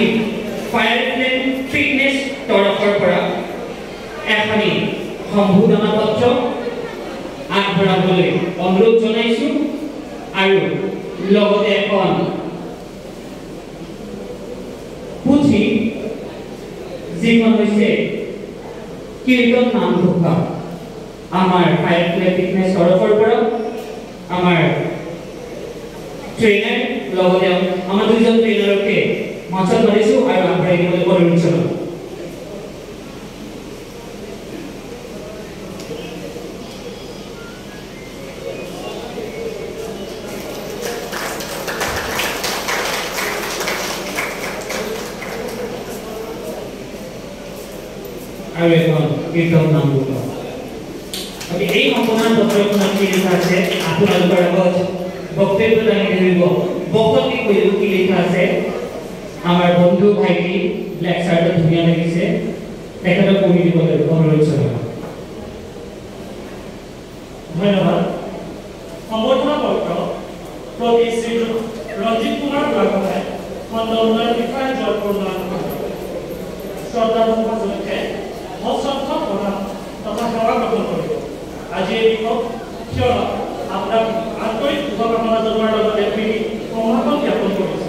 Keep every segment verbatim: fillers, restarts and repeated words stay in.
আজি ফায়াৰফ্লেম ফিটনেছ তৰফৰ পৰা এখনি সম্বোধনা পত্ৰ আগবঢ়াবলৈ অনুৰোধ জনাইছো আৰু লগতে এখন পুথি যিখন হৈছে কীৰ্তন নামঘোষা আমাৰ ফায়াৰফ্লেম ফিটনেছ তৰফৰ পৰা আমাৰ ট্ৰেইনাৰ লগতে আমাৰ দুজন ট্ৰেইনাৰকে মঞ্চত মাতিছো আৰু আগবঢ়াই দিবলৈ অনুৰোধ জনাইছো। আৰু এখন কীৰ্তন নামঘোষা আমি এই সম্পূৰ্ণ পত্ৰখনত কি লিখা আছে আপোনালোকৰ আগত বক্তব্য দাঙি ধৰিব বক্তব্য কৰিব কি লিখা আছে আমাৰ বন্ধু ভাইটি ব্লেক চাৰ্টত ধুনীয়া লাগিছে তেখেতক পঢ়ি দিবলৈ অনুৰোধ জনাইছো। ধন্যবাদ। সম্বৰ্ধনা পত্ৰ প্ৰতি শ্ৰী ৰঞ্জিত কুমাৰ বুঢ়াগোহাঁই খণ্ড উন্নয়ন বিষয়া জয়পুৰ শ্ৰদ্ধা উপযোগে হস্ত প্ৰদান তথা সেৱা গ্ৰহণ কৰিব। আজি এই দিৱস কিয়নো আপোনাক আন্তৰিক শুভকামনা জনোৱাৰ লগতে প্ৰমাণ জ্ঞাপন কৰিছে।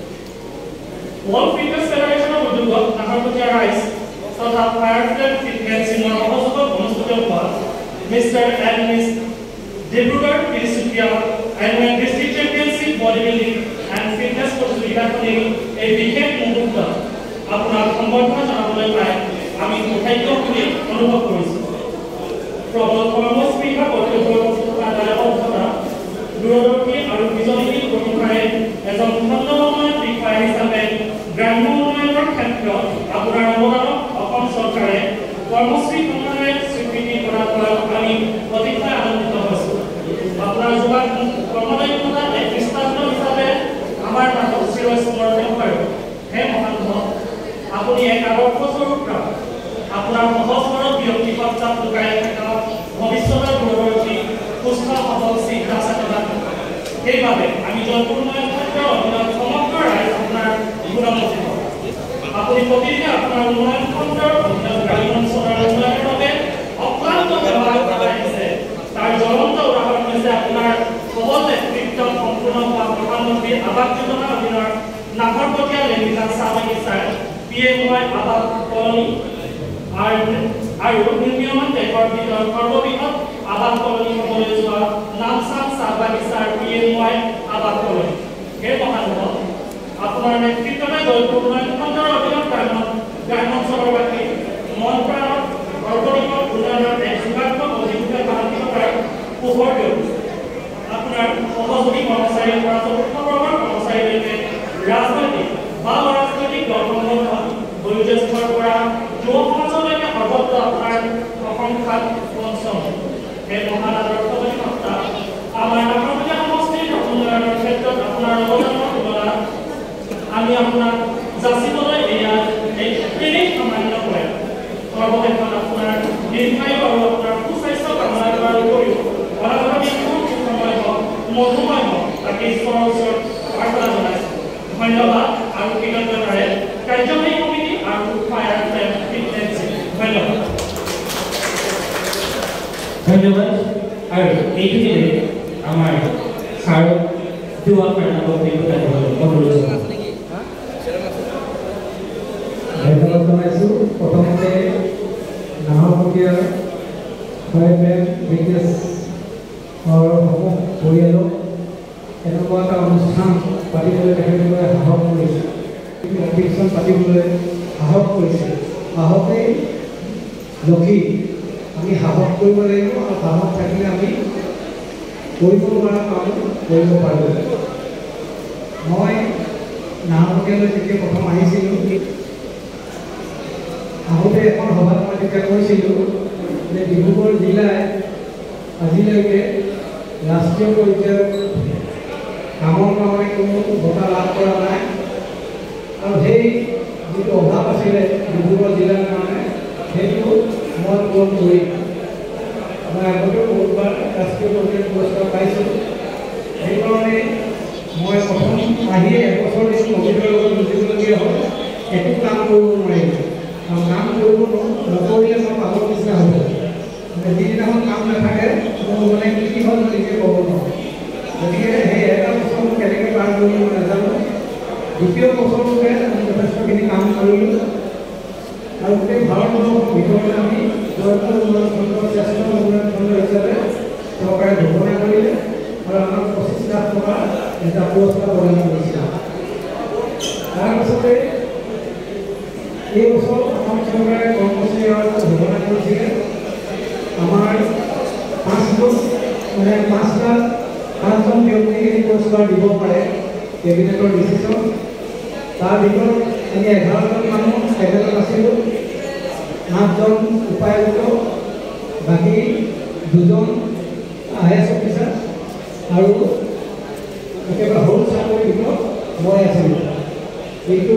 ৱৰ্ল্ড ফিটনেছ ফেডাৰেশ্যনৰ উদ্যোগত নাহৰকটীয়া ৰাইজ তথা ফায়াৰফ্লেম ফিটনেছ জিমৰ সহযোগত অনুষ্ঠিত হোৱা mister and miss Dibrugarh Tinsukia annual district championship body building and fitness প্ৰতিযোগিতাখনিৰ এই বিশেষ মুহূৰ্তত আপোনাক সম্বৰ্ধনা জনাবলৈ পাই আমি সৌভাগ্য বুলি অনুভৱ কৰিছো। প্ৰবল কৰ্মস্পৃহা কৰ্তব্যতা দায়বদ্ধতা দূৰদৰ্শী আৰু বিজনীশীল প্ৰতিভাৰে এজন খণ্ডময় বিষয়া হিচাপে গ্ৰাম্য উন্নয়নৰ ক্ষেত্ৰত আপোনাৰ অৱদানক অসম চৰকাৰে কৰ্মশ্ৰী সন্মানেৰে স্বীকৃতি প্ৰদান কৰাত আমি অতিশয় আনন্দিত হৈছো। আপোনাৰ যোগান কৰ্মদক্ষতা এক দৃষ্টান্ত হিচাপে আমাৰ মাজত চিৰস্মৰণীয় হয়। হে মহান্ত আপুনি এক আদৰ্শস্বৰূপ প্ৰাপ্ত আপোনাৰ সহস্ৰ ব্যক্তি সত্তাত লুকাই থকা ভৱিষ্যতৰ দূৰদৰ্শী সুস্থ সবল চিন্তা চেতনা সেইবাবে আমি জয়পুৰ উন্নয়ন ক্ষেত্ৰৰ অধীনত সমগ্ৰ ৰাইজ আপোনাৰ গুণমুখী হওঁ। আপুনি প্ৰতিদিনে আপোনাৰ উন্নয়ন খণ্ডৰ অধীনত গাড়ী অঞ্চলৰ উন্নয়নৰ বাবে অক্লান্ত ব্যৱহাৰ কৰি আহিছে। তাৰ জ্বলন্ত উদাহৰণ হৈছে আপোনাৰ সবল নেতৃত্ব সম্পূৰ্ণ হোৱা প্ৰধানমন্ত্ৰী আৱাস যোজনাৰ অধীনৰ নাহৰকটীয়া লেমিনা চাহ বাগিচাৰ পি এম ৱাই আৱাস কলনী আৰু নিৰ্মীয়মান দেশৰ ভিতৰত সৰ্ববৃহৎ আৱাস কলনী হ'বলৈ যোৱা নামচাম চাহ বাগিচাৰ পি এম ৱাই আৱাস কলনী। সেই মহানুভৱ আপোনাৰ নেতৃত্বতে জয়পুৰ উন্নয়ন খণ্ডৰ অধীনত গ্ৰাম্যাঞ্চলৰবাসী মন প্ৰাণত সৰ্বদিশত উন্নয়নৰ এক যোগাত্মক অভিমুখে মানসিকতাৰ পোহৰ দিছে। আপোনাৰ সহযোগী কৰ্মচাৰীৰ পৰা চতুৰ্থ বৰ্গৰ কৰ্মচাৰীলৈকে ৰাজনৈতিক বা অৰাজনৈতিক দলসমূহত বয়োজ্যেষ্ঠৰ পৰা যুৱ সমাজলৈকে সৰ্বত্ৰ আপোনাৰ প্ৰশংসাত পঞ্চম। সেই মহান আদৰ্শবাদী সত্তা আমাৰ নাহৰকটীয়া সমষ্টিৰ উন্নয়নৰ ক্ষেত্ৰত আপোনাৰ অৱদানৰ তুলনাত আমি আপোনাক যাচিবলৈ এয়া এক তেনেই সামান্য কৰে। সৰ্বশেষত আপোনাৰ দীৰ্ঘায়ু আৰু আপোনাৰ সুস্বাস্থ্য কামনা কৰাৰ উপৰিও অনাগত সময় হওক মধুময় হওক তাকে ঈশ্বৰৰ ওচৰত প্ৰাৰ্থনা জনাইছোঁ। ধন্যবাদ আৰু কৃতজ্ঞতাৰে কাৰ্যবাহী কমিটি আৰু ফায়াৰফ্লেম ফিটনেছ ধন্যবাদ। ধন্যবাদ আৰু এইখিনিতে আমাৰ ছাৰ দুআষাৰ অভিজ্ঞতা অনুৰোধ জনাইছোঁ। ধন্যবাদ জনাইছোঁ। প্ৰথমতে নাহৰকটীয়াৰ ফায়াৰফ্লেম ফিটনেছ সমূহ পৰিয়ালক এনেকুৱা এটা অনুষ্ঠান পাতিবলৈ তেখেতলোকে সাহস কৰিছে, কম্পিটিশ্যন পাতিবলৈ সাহস কৰিছে। সাহসেই লক্ষী। আমি সাহস কৰিব লাগিব আৰু সাহস থাকিলে আমি কৰিব পৰা কাম কৰিব পাৰোঁ। মই নাহৰকটীয়ালৈ যেতিয়া প্ৰথম আহিছিলোঁ আহোঁতে এখন সভাত মই তেতিয়া কৈছিলোঁ যে ডিব্ৰুগড় জিলাই আজিলৈকে ৰাষ্ট্ৰীয় পৰ্যায়ত কামৰ কাৰণে কোনো বঁটা লাভ কৰা নাই আৰু সেই যিটো অভাৱ আছিলে ডিব্ৰুগড় জিলাৰ কাৰণে সেইটো মই পূৰণ কৰিম। মই আগতেও বহুতবাৰ ৰাষ্ট্ৰীয় পৰ্যায়ত পুৰস্কাৰ পাইছোঁ। সেইকাৰণে মই প্ৰথম আহিয়ে এবছৰ দিন কভিডৰ লগত যুঁজিবলগীয়া হ'ল। যিদিনাখন কাম নাথাকে মোৰ মানে কি কি হ'ল নিজে ক'ব নোৱাৰোঁ। গতিকে সেই এটা বছৰ মই কেনেকৈ পাৰ কৰিলোঁ মই নাজানো। দ্বিতীয় বছৰটোতে আমি যথেষ্টখিনি কাম কৰিলোঁ আৰু গোটেই ভাৰতবৰ্ষৰ ভিতৰতে আমি জয়পুৰ উন্নয়ন খণ্ড শ্ৰেষ্ঠ উন্নয়ন খণ্ড হিচাপে চৰকাৰে ঘোষণা কৰিলে আৰু আমাক পঁচিছ লাখ টকা এটা পুৰস্কাৰ প্ৰদান কৰিছিল। তাৰপিছতে এই বছৰ অসম চৰকাৰে কৰ্মসূচী ঘোষণা কৰিছিলে আমাৰ পাঁচজন মানে পাঁচ লাখ পাঁচজন ব্যক্তিক এই পুৰস্কাৰ দিব পাৰে কেবিনেটৰ ডিচিশ্যন। তাৰ ভিতৰত আমি এঘাৰজন মানুহ একেলগে আছিলোঁ, আঠজন উপায়ুক্ত, বাকী দুজন আই এছ অফিচাৰ আৰু একেবাৰে সৰু চাকৰিৰ ভিতৰত মই আছিলোঁ। কিন্তু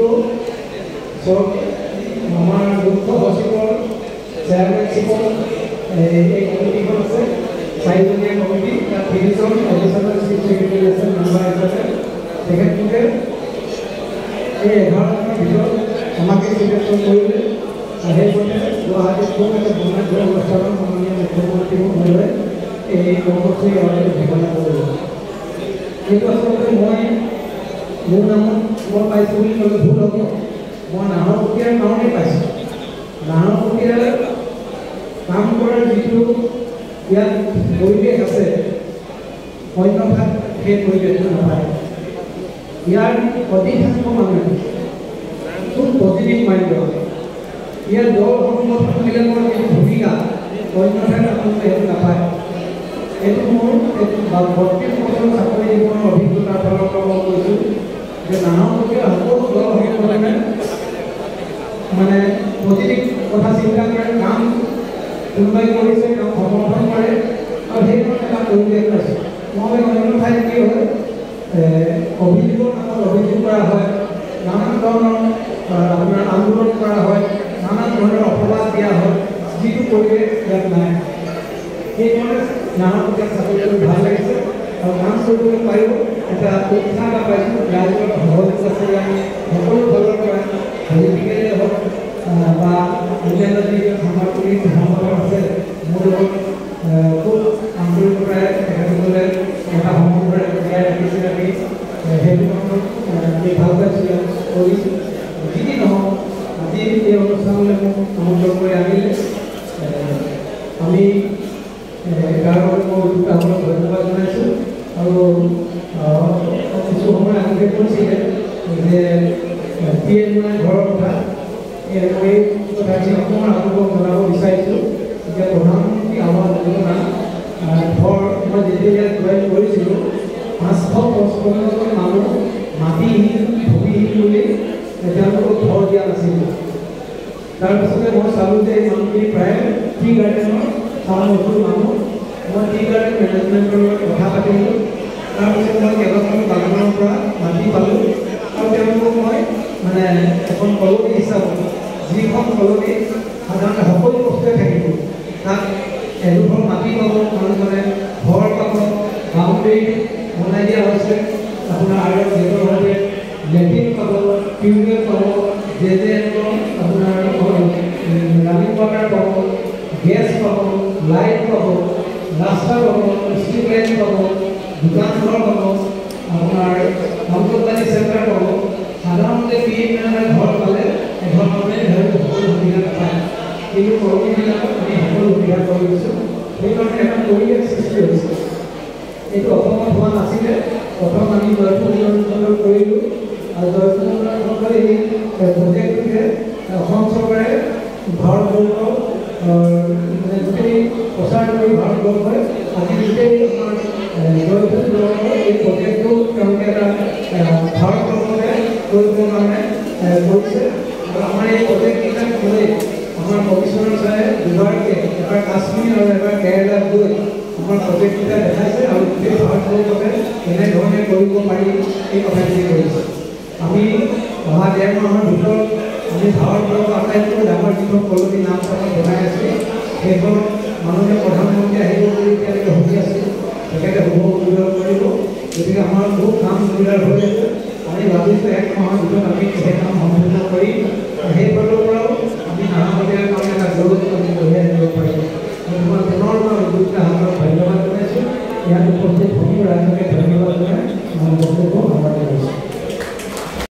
চব আমাৰ মুখ্য সচিবৰ চেয়াৰমেনশ্বিপৰ এই কমিটিখন আছে, চাৰিজনীয়া কমিটি, তাত তিনিজন এডিশ্যনেল চিফ ছেক্ৰেটাৰী আছে মেম্বাৰ হিচাপে। তেখেতলোকে এই এঘাৰজনৰ ভিতৰত আমাকে চিলেকশ্যন কৰিলে। সেইমতে গুৱাহাটীত খুব এটা বনাই অনুষ্ঠানত মাননীয় মুখ্যমন্ত্ৰী মহোদয়ে এই কৰ্মসূচী ঘোষণা কৰিলে। কিন্তু আচলতে মই মোৰ নামত মই পাইছোঁ বুলি ক'লে ভুল হ'ব। মই নাহৰকটীয়াৰ কাৰণেই পাইছোঁ। নাহৰকটীয়াৰ কাম কৰাৰ যিটো ইয়াত পৰিৱেশ আছে অন্য ঠাইত সেই পৰিৱেশটো নাপায়। ইয়াৰ অধিকাংশ মানুহে খুব পজিটিভ মাইণ্ডৰ। ইয়াৰ দল সংগঠনবিলাকৰ যিটো ভূমিকা অন্য ঠাইত আপোনালোকে সেইটো নাপায়। এইটো মোৰ বত্ৰিছ বছৰ চাকৰি জীৱনৰ অভিজ্ঞতাৰ ফালৰ পৰা মই কৈছোঁ যে নাহৰকটীয়া সকলো দল সংগঠনে মানে পজিটিভ কথা চিন্তা কৰে, কাম কোনোবাই কৰিছে কাম সমৰ্থন কৰে আৰু সেইকাৰণে এটা পৰিৱেশ পাইছোঁ। মই অন্য ঠাইত কি হয় অভিযোগৰ নামত অভিযোগ কৰা হয়, নানান ধৰণৰ আপোনাৰ আন্দোলন কৰা হয়, নানান ধৰণৰ অপবাদ দিয়া হয়, যিটো পৰিৱেশ ইয়াত নাই। সেইকাৰণে নাহৰকটীয়াত চাকৰি কৰি ভাল লাগিছে আৰু কাম কৰিবলৈ পাৰিব এটা উৎসাহ এটা পাইছোঁ। ৰাইজৰ সহযোগ আছে, আমি সকলো ফালৰ পৰা পলিটিকেলে হওক বা অন্যান্য যি সাংবাদিক সংগঠন আছে মোৰ লগত খুব আন্তৰিকতাৰে তেখেতসকলে এটা সম্বন্ধৰে জীয়াই ৰাখিছে। আমি সেইটো কাৰণত আমি ভাল পাইছোঁ কৰিছোঁ। যি কি নহওক আজি এই অনুষ্ঠানলৈ মোক আমন্ত্ৰণ কৰি আনিলে। আমি তাৰ বাবে মই আপোনাক ধন্যবাদ জনাইছোঁ। আৰু কিছু সময় আগতে কৈছিলে যে পি এম ঘৰৰ কথা, এই কথাখিনি অকণমান আপোনালোকক জনাব বিচাৰিছোঁ যে প্ৰধানমন্ত্ৰী আৱাস যোজনা ঘৰ মই যেতিয়া ইয়াত জইন কৰিছিলোঁ পাঁচশ পঁচপন্নজন মানুহ মাটিহীন ভূমিহীন বুলি তেওঁলোকক ঘৰ দিয়া নাছিল। তাৰপিছতে মই চালোঁ যে এই মানুহখিনি প্ৰায় টি গাৰ্ডেনৰ চাউল নতুন মানুহ। মই টি গাৰ্ডেন মেনেজমেণ্টৰ লগত কথা পাতিলোঁ। তাৰপিছত মই কেইবাখনো বাগানৰ পৰা মাটি পালোঁ আৰু তেওঁলোকক মই মানে এখন কলনী হিচাপত, যিখন কলনী সাধাৰণতে সকলো বস্তুৱে থাকিব, তাত এডোখৰ মাটি পাব, মানুহজনে ঘৰ পাব, বাউণ্ডেৰী বনাই দিয়া হৈছে, আপোনাৰ আৰু ব্যৱহাৰে লেট্ৰিন পাব, টিউবৱেল পাব, জে জে এমৰ আপোনাৰ ৰানিং ৱাটাৰ পাব, গেছ পাব, লাইট পাব, ৰাস্তা পাব, ষ্ট্ৰীট লাইট পাব, দোকান ঘৰ পাব, আপোনাৰ অংগনবাদী চেণ্টাৰ পাব। সাধাৰণতে পি এম ঘৰ পালে এঘৰ মানুহে সকলো সুবিধা নাপায়, কিন্তু কৰ্মীবিলাকক আমি সকলো সুবিধা কৰি দিছোঁ। সেইকাৰণে এটা পৰিৱেশ সৃষ্টি হৈছে। এইটো অসমত হোৱা নাছিলে। প্ৰথম আমি জয়পুৰ উন্নয়ন খণ্ড কৰিলোঁ আৰু জয়পুৰ উন্নয়ন খণ্ডৰ এই প্ৰজেক্টটোকে অসম চৰকাৰে ভাৰতবৰ্ষৰ মানে গোটেই প্ৰচাৰ কৰি ভাৰতবৰ্ষই আজি গোটেই আমাৰ জয়পুৰ দলৰ এই প্ৰজেক্টটো তেওঁলোকে এটা ভাৰতবৰ্ষতে কৰিবৰ কাৰণে কৰিছে। আৰু আমাৰ এই প্ৰজেক্টকেইটাক লৈ আমাৰ কমিশ্যনাৰ চাৰে দুবাৰকৈ এবাৰ কাশ্মীৰ আৰু এবাৰ কেৰেলাত গৈ আমাৰ প্ৰজেক্টকেইটা দেখাইছে আৰু গোটেই ভাৰতবৰ্ষতে এনেধৰণে কৰিব পাৰি এই কথাখিনি কৰিছে। আমি অহা ডেৰ মাহৰ ভিতৰত আমি ভাৰতবৰ্ষৰ আটাইতকৈ ডাঙৰ যিখন কলনী নাম চাপত বনাই আছোঁ, সেইখন মাননীয় প্ৰধানমন্ত্ৰী আহিব বুলি এতিয়ালৈকে সুধি আছোঁ। তেখেতে শুভ উদ্বোধন কৰিব। গতিকে আমাৰ বহুত কাম যোগাৰ হৈ আছে। আমি ভাবিছোঁ এক মাহৰ ভিতৰত আমি সেই কাম সম্পূৰ্ণ কৰি সেইফালৰ পৰাও আমি নাহৰকটীয়াৰ কাৰণে এটা গৌৰৱ আমি কঢ়িয়াই আনিব পাৰিম। পুনৰ গুৰুত্ব হাতত ধন্যবাদ জনাইছোঁ। ইয়াত উপস্থিত সকলো ৰাইজকে